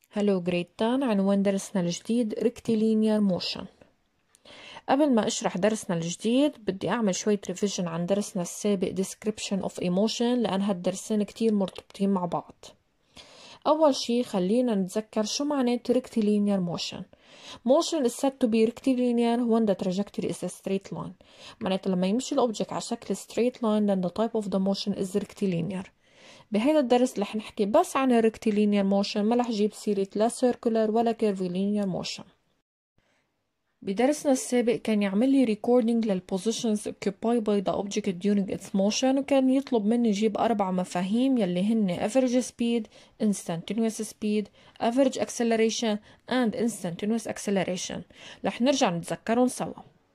هلو جريد 10. عنوان درسنا الجديد rectilinear motion. قبل ما اشرح درسنا الجديد بدي اعمل شوية ريفيجن عن درسنا السابق description of emotion، لان هالدرسين كتير مرتبطين مع بعض. اول شي خلينا نتذكر شو معنات rectilinear motion. Motion is said to be rectilinear when the trajectory is a straight line. معناته لما يمشي الأوبجيكت على شكل straight line then the type of the motion is rectilinear. بهذا الدرس رح نحكي بس عن الريكتيلينير موشن، ما رح جيب سيرة لا سيركولر ولا كيرفيلينير موشن. بدرسنا السابق كان يعمل لي ريكوردينج للبوزيشنز occupied by the object during its motion، وكان يطلب مني جيب 4 مفاهيم يلي هن average speed, instantaneous speed, average acceleration and instantaneous acceleration. رح نرجع نتذكرهم سوا.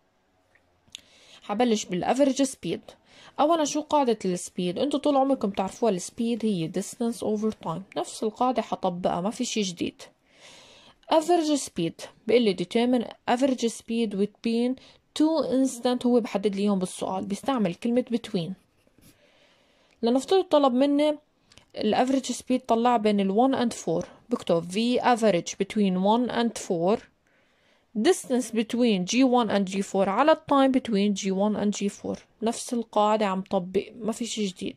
حبلش بالافريج سبيد. اولا شو قاعدة السبيد؟ انتو طول عمركم تعرفوها، السبيد هي distance over time، نفس القاعدة حطبقها، ما في شي جديد. average speed بيقول لي determine average speed between two instant، هو بحدد لي اياهم بالسؤال، بيستعمل كلمة between. لنفترض طلب مني الافريج سبيد طلع بين ال 1 and 4، بكتب v average between 1 and 4 distance between G1 and G4 على time between G1 and G4. نفس القاعدة عم طبق، ما في شي جديد.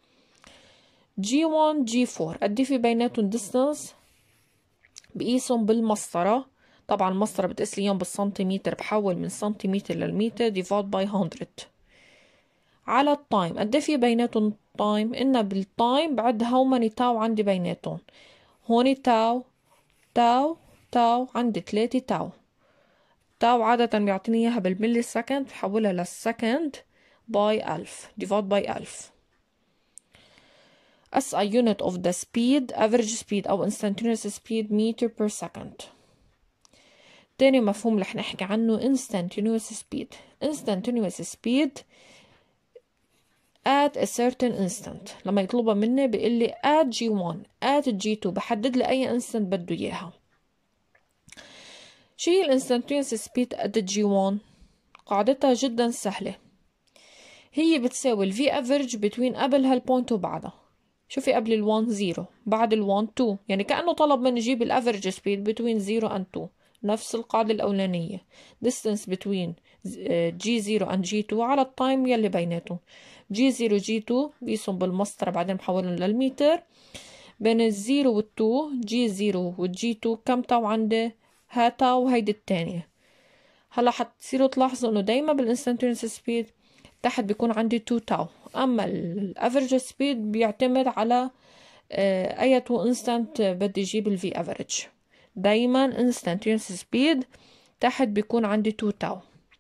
G1 G4 قد في بيناتهم distance؟ بقيسهم بالمسطرة. طبعا المسطرة بتقيس لي اياهم بالسنتيمتر، بحول من سنتيمتر للمتر divide by 100 على التايم. قد في بيناتهم تايم؟ إنها بالتايم بعد how many تاو عندي بيناتهم. هون تاو تاو تاو، عندي 3 تاو. تاو عادة بيعطيني اياها بالملي سكند، بحولها للسكند باي 1000 divide by 1000. SI unit of the speed average speed أو instantaneous speed meter per second. تاني مفهوم رح نحكي عنه instantaneous speed. instantaneous speed at a certain instant. لما يطلبها مني بيقول لي at G1 at G2، بحدد لي أي instant بده إياها. شو هي الانستانتينيوس سبيد at G1؟ قاعدتها جدا سهلة، هي بتساوي ال V average between قبل هالبوينت وبعدها. شوفي قبل ال 1 0، بعد ال 1 2، يعني كأنه طلب مني جيب ال average speed between 0 and 2. نفس القاعدة الأولانية، distance between G0 and G2 على التايم يلي بيناتهم. G0 G2 بيسهم بالمسطرة بعدين بحولهم للمتر. بين ال 0 وال 2 G0 وال G2 كم تاو عندي؟ ها تاو وهيدي التانية. هلا حتصيروا تلاحظوا انه دايما بالانستانتينيوس سبيد تحت بيكون عندي 2 تاو، اما الافريج سبيد بيعتمد على اي 2 انستانت بدي اجيب الفي افريج. دايما انستانتينيوس سبيد تحت بيكون عندي 2 تاو.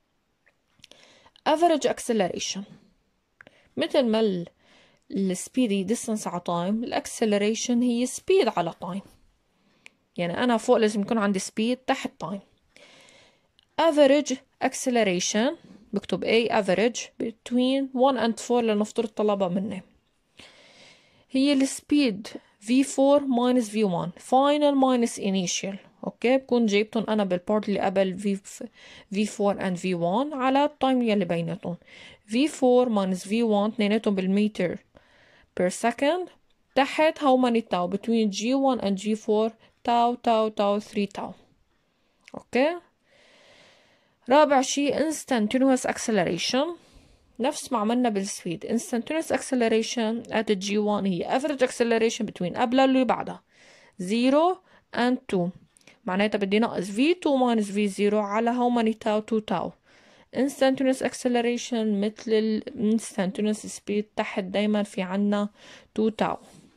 افريج اكسلريشن مثل ما السبيد هي ديستانس على تايم، الاكسلريشن هي سبيد على تايم. يعني انا فوق لازم يكون عندي سبيد، تحت تايم. average acceleration بكتب A average between 1 and 4 لنفترض طلبها مني، هي السبيد V4 minus V1 final minus initial. اوكي، بكون جايبتهم انا بالبارت اللي قبل V4 and V1 على التايم يلي بيناتهم. V4 minus V1 اثنيناتهم بالمتر per second، تحت how many تاو between G1 and G4 تاو تاو تاو 3 تاو. اوكي، رابع شي instantaneous acceleration، نفس ما عملنا بالسبيد. instantaneous acceleration at G1 هي average acceleration between قبلها اللي بعدها 0 and 2، معناتها بدي نقص V2 minus V0 على how many تاو 2 تاو. instantaneous acceleration مثل ال instantaneous speed، تحت دايما في عنا 2 تاو.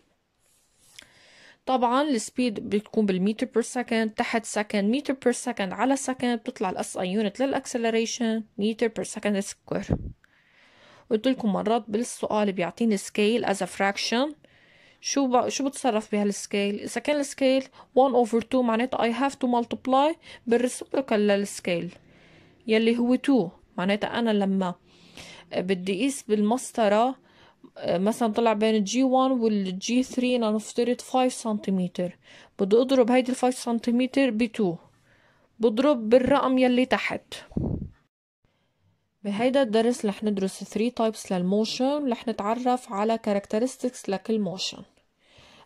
طبعا السبيد بتكون بالمتر بير سكند، تحت سكند متر بير سكند على سكند، بتطلع الاس اي يونت للاكسلريشن متر بير سكند سكوير. قلت لكم مرات بالسؤال بيعطيني سكيل از فراكشن، شو بتصرف بهالسكيل؟ اذا كان السكيل 1 over 2 معناتها I have to multiply بالريسبروكال للسكيل يلي هو 2. معناتها انا لما بدي اقيس بالمسطره مثلا طلع بين الجي 1 والجي 3 لنفترض 5 سنتيمتر، بدي اضرب هيدي ال 5 سنتيمتر ب 2، بضرب بالرقم يلي تحت. بهيدا الدرس رح ندرس 3 types للموشن، رح نتعرف على characteristics لكل موشن.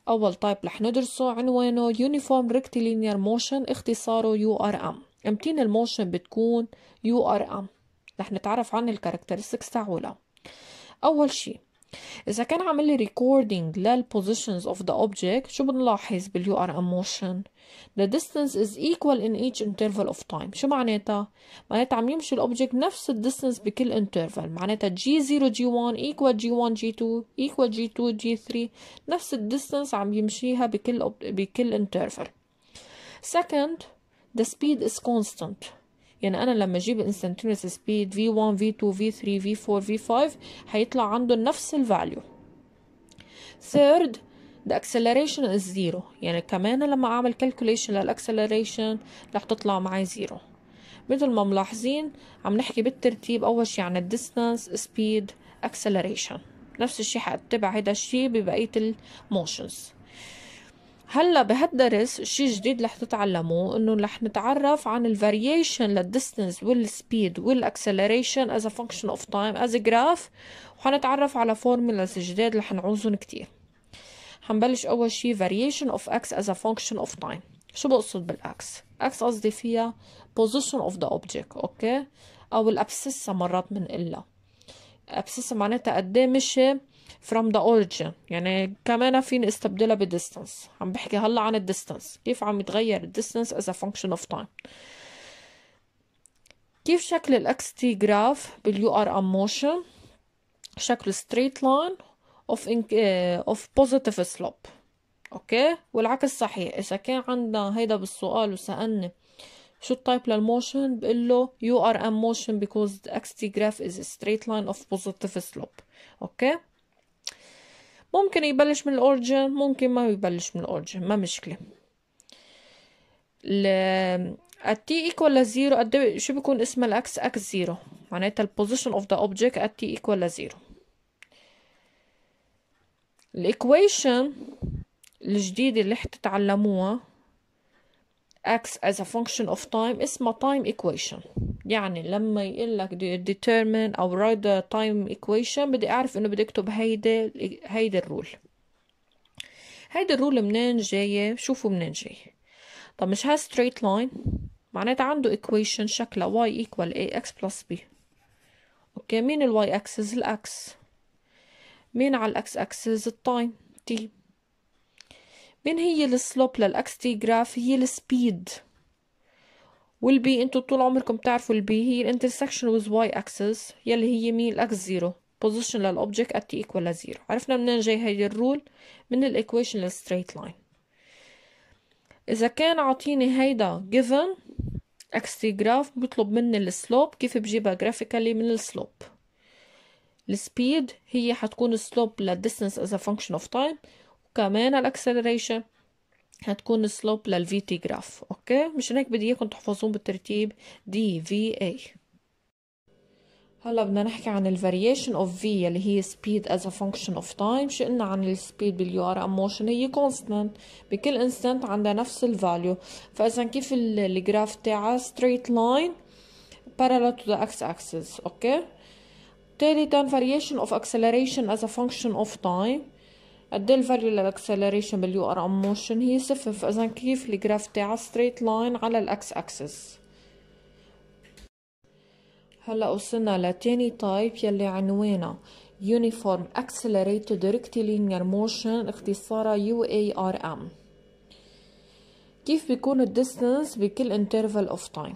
أول تايب رح ندرسه عنوانه Uniform Rectilinear Motion، اختصاره URM. امتين الموشن بتكون URM؟ رح نتعرف عن الكاركترستكس تاعولها. أول شي إذا كان عامل لي recording للpositions of the object، شو بنلاحظ بالURM motion؟ the distance is equal in each interval of time. شو معناتها؟ معناتها عم يمشي الأوبجكت نفس الديستنس بكل interval. معناتها G0 G1 equal G1 G2 equal G2 G3، نفس الديستنس عم يمشيها بكل interval. Second, the speed is constant. يعني أنا لما أجيب instantaneous speed V1 V2 V3 V4 V5 هيطلع عندهم نفس الفاليو. Third, the acceleration is zero. يعني كمان لما أعمل calculation للأكسلريشن رح تطلع معي زيرو. مثل ما ملاحظين عم نحكي بالترتيب. أول شي عن ال distance speed acceleration، نفس الشي حأتبع هيدا الشي ببقية الموشنز. هلا بهالدرس الشي الجديد رح تتعلموه انه رح نتعرف عن الفاريشن للديستنس والسبيد والاكسلريشن as a function of time as a graph، وحنتعرف على فورمولاز جديد رح نعوزهم كتير. حنبلش اول شي variation of x as a function of time. شو بقصد بالاكس؟ اكس قصدي فيها position of the object، اوكي، او الابسسة مرات بنقلها. abscissa معناتها قد ايه مشي from the origin، يعني كمان فيني استبدلها بديستنس. عم بحكي هلا عن الديستنس، كيف عم يتغير الديستنس as a function of time. كيف شكل الاكس تي جراف باليو ار ام موشن؟ شكل straight line of positive slope، اوكي، والعكس صحيح. اذا كان عندنا هيدا بالسؤال وسألني شو التايب للموشن، بقول له URM motion because the XT graph is a straight line of positive slope. اوكي، ممكن يبلش من الاوريجن، ممكن ما يبلش من الاوريجن، ما مشكله. التي equal لزيرو قد شو بيكون اسمها الاكس؟ اكس زيرو، معناتها البوزيشن اوف ذا اوبجكت التي equal لزيرو. الايكويشن الجديده اللي حتتعلموها x as a function of time اسمها time equation. يعني لما يقول لك determine أو write the time equation بدي أعرف إنه بدي أكتب هيدا الرول. هيدا الرول منين جاية؟ شوفوا منين جاي. طب مش ها straight line؟ معناتها عنده equation شكلها y equal ax plus b. أوكي، مين ال y axis؟ الأكس. مين على الأكس axis؟ التايم t. مين هي السلوب للأكس تي جراف؟ هي السبيد. والبي انتو طول عمركم تعرفوا البي هي الانترسكشن with y axis يلي هي مين؟ الاكس زيرو. position للأوبجكت at t equal لزيرو. عرفنا منين جاي هيدي الرول؟ من الايكويشن للستريت لاين. إذا كان عاطيني هيدا given اكس تي جراف بيطلب مني السلوب، كيف بجيبها جرافيكالي؟ من السلوب. السبيد هي حتكون السلوب للديستنس as a function of time، وكمان الاكسلريشن هتكون السلوب للفي تي جراف. اوكي، مشان هيك بدي اياكم تحفظون بالترتيب دي في اي. هلا بدنا نحكي عن الفاريشن اوف في اللي هي speed as a function of time. شو قلنا عن السبيد باليو ار ام موشن؟ هي constant، بكل انستنت عندها نفس الفاليو. فاذا كيف الجراف تاعها straight line parallel to the x axis. اوكي، ثالثا variation of acceleration as a function of time. قد ايه الفاليو للاكسلريشن باليو ار ام موشن؟ هي صفر. فاذا كيف الجراف تاعها ستريت لاين على الاكس اكسس. هلا وصلنا لتاني تايب يلي عنوانها Uniform Accelerated Rectilinear Motion، اختصارها UARM. كيف بيكون الديستنس بكل interval of time؟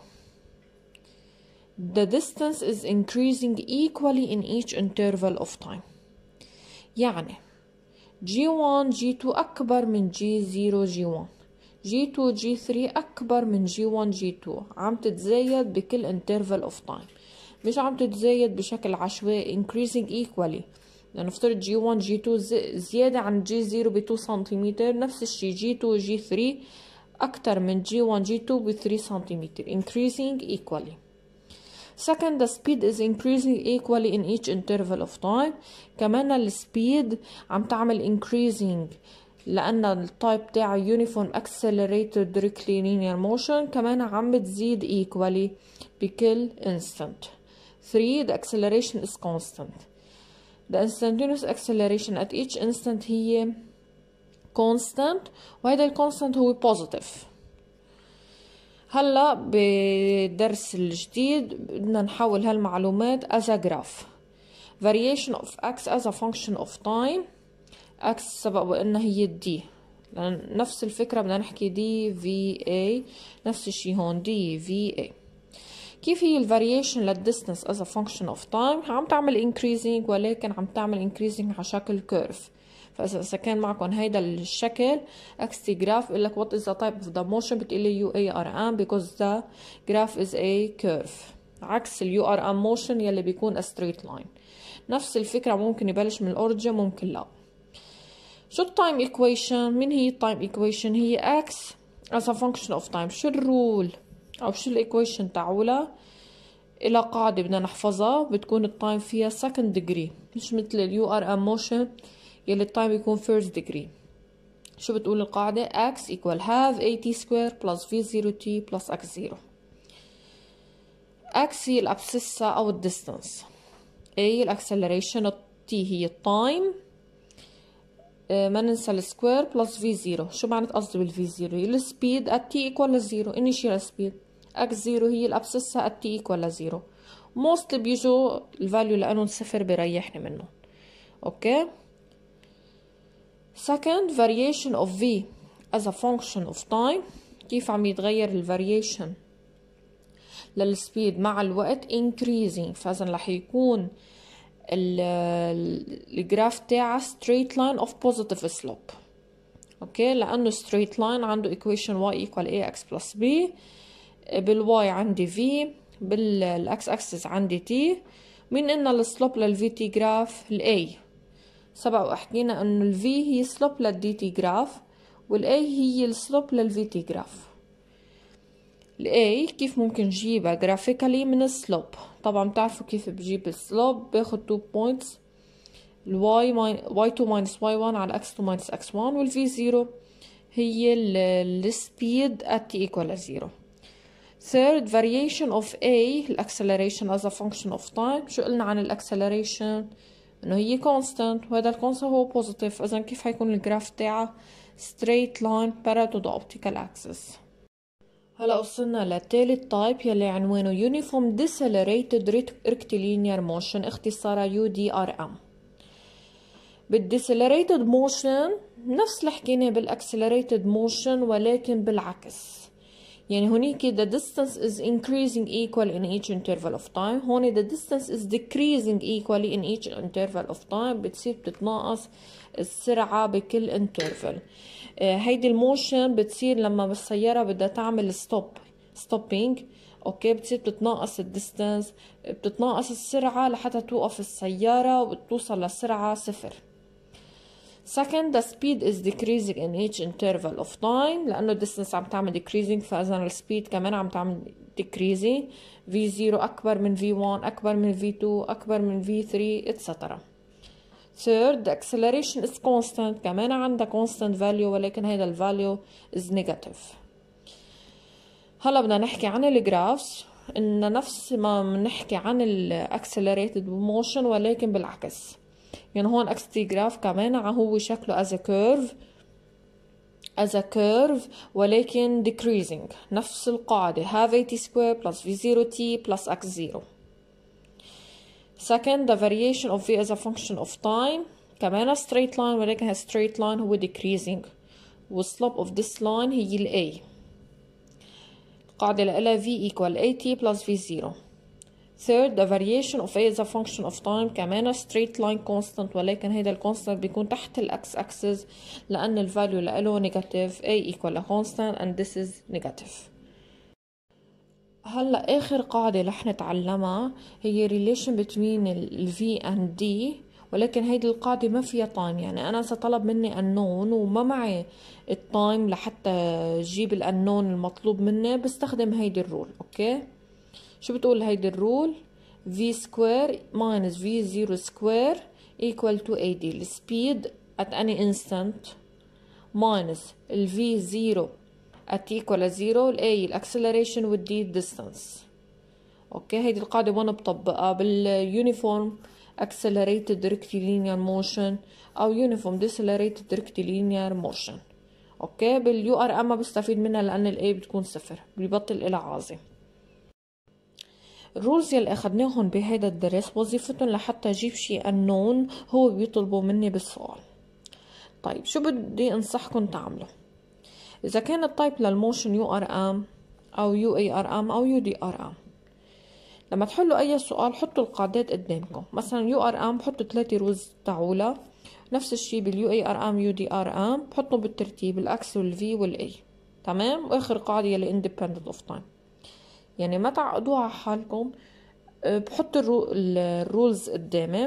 The distance is increasing equally in each interval of time. يعني G1 G2 أكبر من G0 G1، G2 G3 أكبر من G1 G2، عم تتزايد بكل interval of time، مش عم تتزايد بشكل عشوائي. increasing equally، لأنه نفترض G1 G2 زيادة عن G0 ب 2 سنتيمتر، نفس الشي G2 G3 أكتر من G1 G2 ب 3 سنتيمتر. increasing equally. Second, the speed is increasing equally in each interval of time. كمان السبيد عم تعمل increasing لأن التايب تاع uniform accelerated rectilinear motion، كمان عم بتزيد equally بكل instant. 3. The acceleration is constant. The instantaneous acceleration at each instant هي constant، وهذا الكونستانت هو positive. هلا بالدرس الجديد بدنا نحول هالمعلومات as a graph. variation of x as a function of time. x سبق وقلنا هي d، نفس الفكرة بدنا نحكي d v a، نفس الشي هون d v a. كيف هي الفاريشن للديستنس as a function of time؟ عم تعمل increasing، ولكن عم تعمل increasing على شكل curve. فإذا كان معكم هيدا الشكل XT graph بقول لك what is the type of the motion، بتقولي UARM because the graph is a curve، عكس ال URM motion يلي بيكون a straight line. نفس الفكرة ممكن يبلش من الأوريجن ممكن لا. شو التايم equation؟ مين هي التايم equation؟ هي X as a function of time. شو الرول أو شو الإيكويشن تعولها؟ إلى قاعدة بدنا نحفظها بتكون التايم فيها second degree، مش مثل ال URM motion يلي التايم بيكون first degree. شو بتقول القاعدة؟ x equal half at square plus v0t plus x0. x هي الابسسة أو الديستانس، a الاكسلريشن، t هي التايم، ما ننسى السكوير بلس v0. شو معنى قصدي بالv0؟ هي السبيد at t equal 0 initial speed. x0 هي الابسسة at t equal 0. most بيجوا الفاليو لأنهم صفر بريحني منهم. اوكي. second variation of v as a function of time. كيف عم يتغير الفاريشن للسبيد مع الوقت؟ increasing. فإذا رح يكون الجراف تاعها straight line of positive slope. اوكي، لأنه straight line عنده equation y equal ax plus b. بالواي عندي v، بالاكس اكسس عندي t. مين قلنا السلوب للفي تي جراف؟ الاي. سبق وحكينا انه الفي هي سلوب للدي تي جراف، والاي هي السلوب للفي تي جراف. الاي كيف ممكن نجيبها جرافيكالي؟ من السلوب. طبعا بتعرفوا كيف بجيب السلوب، باخد 2 بوينتس، الواي y2 minus y1 على x2 minus x1، والفي 0 هي السبيد at t equal 0. third variation of a acceleration as a function of time. شو قلنا عن الاكسلريشن؟ انه هي constant، وهذا الكونستانت هو positive. اذا كيف حيكون الجراف تاعها؟ straight line parallel to the optical axis. هلا وصلنا للثالث تايب يلي عنوانه uniform decelerated rectilinear motion، اختصارها UDRM. بالdecelerated motion نفس اللي حكينا بالاكسلريتد motion ولكن بالعكس. يعني هونيك the distance is increasing equal in each interval of time، هون the distance is decreasing equally in each interval of time، بتصير بتتناقص السرعة بكل interval. هيدي الموشن بتصير لما بالسيارة بدها تعمل stopping، اوكي، بتصير بتتناقص الديستانس، بتتناقص السرعة لحتى توقف السيارة وتوصل لسرعة 0. second the speed is decreasing in each interval of time، لأنه distance عم تعمل decreasing، فإذا السبيد كمان عم تعمل decreasing. v0 أكبر من v1 أكبر من v2 أكبر من v3 etc. third the acceleration is constant، كمان عندها constant value ولكن هذا ال value is negative. هلا بدنا نحكي عن الجرافس، إن نفس ما بنحكي عن ال accelerated motion ولكن بالعكس. يعني هون XT جراف كمان هو شكله as a curve ولكن decreasing. نفس القاعدة half at square plus v0t plus x0. second the variation of v as a function of time، كمان straight line ولكن straight line هو decreasing، والslope of this line هي ال a. القاعدة لها v equal at plus v0. third the variation of a as a function of time، كمان straight line constant ولكن هيدا الكونستانت بيكون تحت الاكس اكسس لأن الفاليو له negative. a equal a constant and this is negative. هلا آخر قاعدة رح نتعلمها هي relation between ال v and d، ولكن هيدي القاعدة ما فيها time. يعني أنا سطلب مني unknown وما معي التايم لحتى جيب ال unknown المطلوب مني، بستخدم هيدي الرول. اوكي، شو بتقول هيدي الرول؟ v square minus v0 square equal to ad، السبيد at any instant minus ال v0 at equal 0، ال a الاكسلريشن وال d distance. اوكي، هيدي القاعدة وانا بطبقها باليونيفورم accelerated rectilinear motion أو uniform decelerated rectilinear motion. أوكي، باليو ار ام بستفيد منها لأن الاي بتكون صفر، بيبطل إلى عازم. الرولز يلي أخدناهم بهيدا الدرس وظيفتهم لحتى أجيب شيء unknown هو بيطلبوا مني بالسؤال. طيب شو بدي أنصحكم تعملوا؟ إذا كان التايب للموشن يو ار ام أو يو اي ار ام أو يو دي ار ام، لما تحلوا أي سؤال حطوا القاعدات قدامكم. مثلا يو ار ام بحطوا 3 رولز تعولها، نفس الشيء باليو اي ار ام يو دي ار ام بحطوا بالترتيب الاكس والفي والاي. تمام. واخر قاعده يلي independent of time. يعني ما تعقدوها على حالكم، بحطوا الرولز قدامي.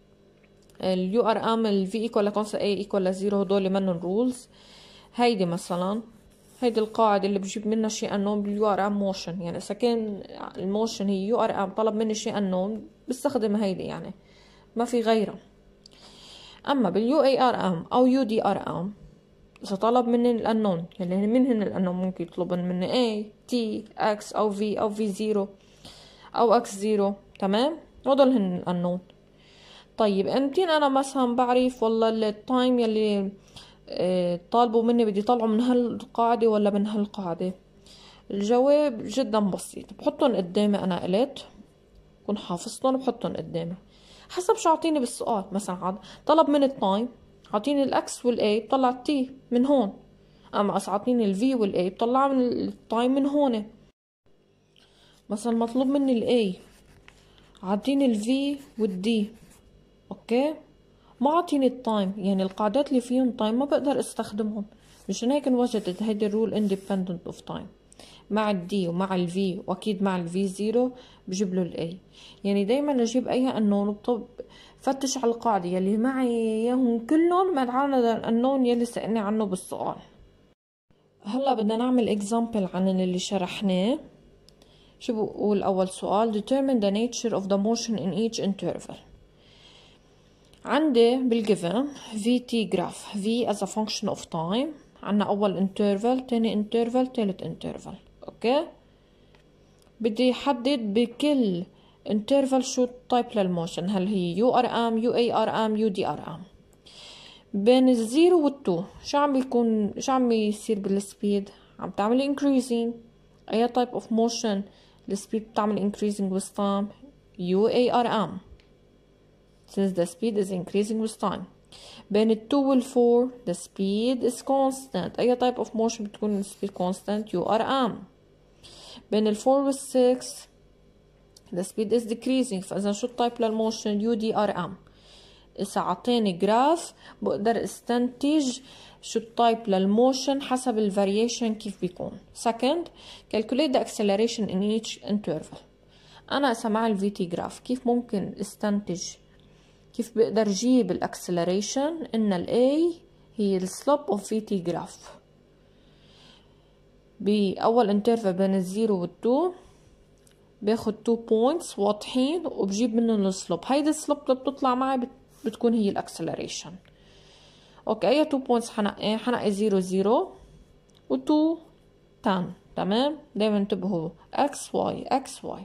اليو ار ام الفي ايكوال لكونستا اي ايكوال لزيرو، هدول منن رولز. هيدي مثلا هيدي القاعده اللي بجيب منها شيء انون باليو ار ام موشن. يعني اذا كان الموشن هي يو ار ام طلب مني شيء انون بستخدم هيدي، يعني ما في غيرها. اما باليو اي ار ام او يو دي ار ام اذا طلب مني الانون، يعني من هن الانون ممكن يطلب مني A T X او V او V0 او X0. تمام، هدول هن الانون. طيب امتين انا مثلا بعرف والله التايم يلي طالبوا مني بدي طلعوا من هالقاعدة ولا من هالقاعدة؟ الجواب جدا بسيط، بحطهم قدامي. انا قلت كون حافظتهم بحطهم قدامي حسب شو عطيني بالسؤال. مثلا طلب من التايم، عطيني الاكس والاي بطلع التي من هون، اما اذا عطيني الفي والاي بطلع من التايم من هون. مثلا مطلوب مني الاي، عطيني الفي والدي. اوكي، ما عطيني التايم، يعني القاعدات اللي فيهم تايم ما بقدر استخدمهم. مشان هيك انوجدت هيدي الرول independent of time. مع الدي ومع الفي واكيد مع الفي زيرو بجيب له الاي. يعني دايما اجيب اي انون فتش على القاعدة يلي معي اياهم كلهم ما عدا الانون يلي سألني عنه بالسؤال. هلا بدنا نعمل اكزامبل عن اللي شرحناه. شو بقول اول سؤال؟ determine the nature of the motion in each interval. عندي بالجيفن VT graph V as a function of time. عنا اول interval، تاني interval، تالت interval. اوكي، بدي احدد بكل interval شو التايب للموشن، هل هي يو ار ام يو اي ار ام يو دي ار ام. بين الزيرو والتو شو عم يصير بالسبيد؟ عم تعمل increasing. اي type of motion السبيد بتعمل increasing with time؟ UARM since the speed is increasing with time. بين ال 2 وال 4 the speed is constant. اي type of motion بتكون السبيد constant؟ URM. بين ال 4 وال 6 the speed is decreasing. فاذا شو التايب للموشن؟ UDRM. إذا عطيني جراف بقدر استنتج شو التايب للموشن حسب الفاريشن كيف بيكون. second calculate the acceleration in each interval. أنا إذا مع الفيتي جراف كيف ممكن استنتج، كيف بقدر جيب الاكسلريشن؟ إن ال A هي السلوب of VT جراف. بأول interval بين الزيرو والتو باخد 2 points واضحين وبجيب منهم السلوب. هيدي السلوب اللي بتطلع معي بتكون هي الاكسلريشن. اوكي، اي 2 بوينتس حنقي 0 0 و2 10. تمام، دايما انتبهوا اكس واي اكس واي.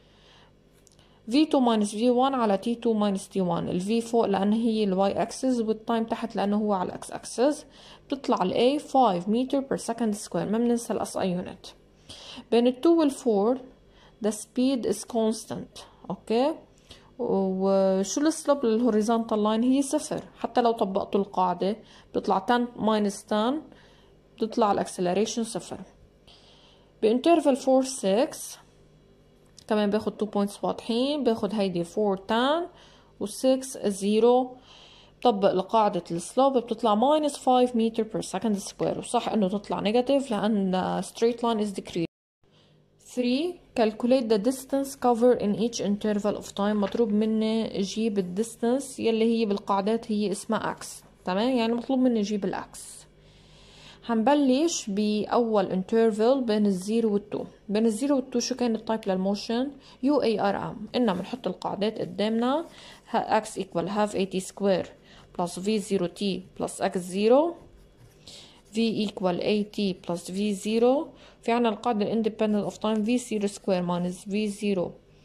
V2 minus V1 على T2 minus T1. ال V فوق لأن هي الواي اكسس والتايم تحت لأنه هو على الاكس اكسس. بتطلع ال A 5 meter per second square. ما بننسى الاس اي يونت. بين ال 2 وال 4 the speed is constant. اوكي، وشو السلوب للهوريزونتال لاين؟ هي صفر. حتى لو طبقتوا القاعدة بتطلع 10 minus 10 بتطلع الاكسلريشن صفر. بانترفال 4 6 كمان باخد 2 بوينتس واضحين، باخد هيدي 4 10 و 6 0. بطبق لقاعدة السلوب بتطلع minus 5 meter per second square. وصح انه تطلع نيجاتيف لان straight line is decreasing. 3 calculate the distance covered in each interval of time. مطلوب مني اجيب الديستنس يلي هي بالقاعدات هي اسمها x. تمام، يعني مطلوب مني اجيب الاكس. هنبلش باول interval بين الزيرو والتو. بين الزيرو والتو شو كان التايب للموشن؟ UARM. إننا بنحط القاعدات قدامنا. x equal half at square plus v0t plus x0. v equal at plus v0. في عنا القاعدة independent of time v0 square minus v0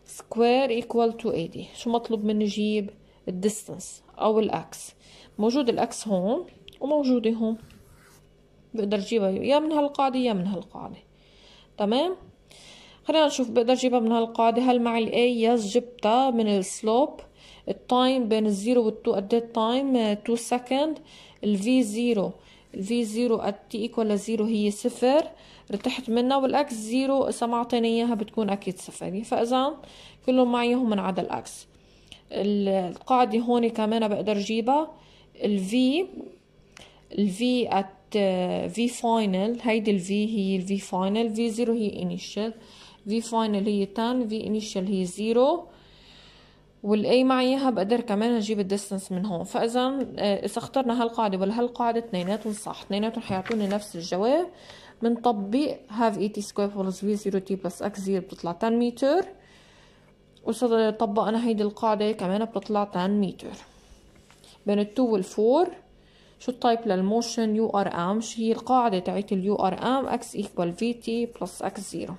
square equal to 80. شو مطلوب مني اجيب؟ الديستنس او الاكس. موجود الاكس هون وموجودة هون، بقدر اجيبها يا من هالقاعدة يا من هالقاعدة. تمام. خلينا نشوف بقدر اجيبها من هالقاعدة. هل معي الاي؟ يس جبتها من السلوب. التايم بين الزيرو والتو قد ايه التايم؟ 2 سكند. الفي زيرو at t equal لزيرو هي 0 رتحت منها، والاكس زيرو اذا ما اعطيني اياها بتكون اكيد صفر. فاذا كلهم معي هم من عدا الاكس. القاعدة هون كمان بقدر اجيبها. الفي at في فاينل، هيدي الفي هي الفي فاينل، في زيرو هي انيشال، في فاينل هي 10، في انيشال هي 0. والاي معي اياها بقدر كمان اجيب الديستنس من هون. فاذا اذا اخترنا هالقاعده ولا هالقاعده اثنيناتهم صح، اثنيناتهم حيعطوني نفس الجواب. بنطبق have 80 square plus v0t plus x0 بتطلع 10 متر، وإذا طبقنا هيدي القاعده كمان بتطلع 10 متر. بين ال2 وال4 شو التايب للموشن؟ يو ار ام. شو هي القاعده تاعت اليو ار ام؟ x equal vt plus x0.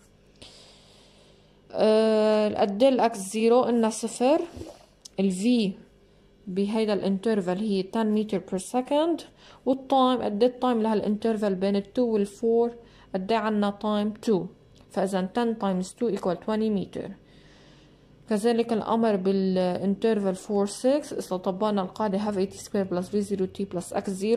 قد ايه الاكس زيرو؟ قلنا صفر. الفي بهيدا الانترفال هي 10 متر بير سكند. والتايم قد ايه التايم لهالانترفال بين ال2 وال4؟ قد ايه عنا تايم؟ 2. فاذا 10 تايمز 2 equal 20 متر. كذلك الامر بالانترفال 4 6. اذا طبقنا القاعده have 80 سكوير بلس v0t بلس x0.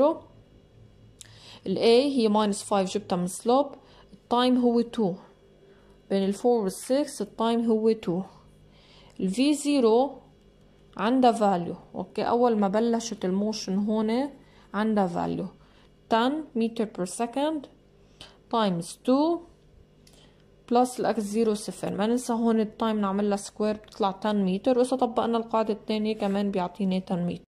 الاي هي minus 5 جبتها من سلوب. التايم هو 2. بين ال4 وال6 التايم هو 2. الفي زيرو عندها فاليو. اوكي، اول ما بلشت الموشن هون عندها فاليو 10 متر بير سكند تايمز 2 بلس الاكس زيرو صفر. ما ننسى هون التايم نعملها سكوير بتطلع 10 متر، واذا طبقنا القاعدة الثانية كمان بيعطيني 10 متر.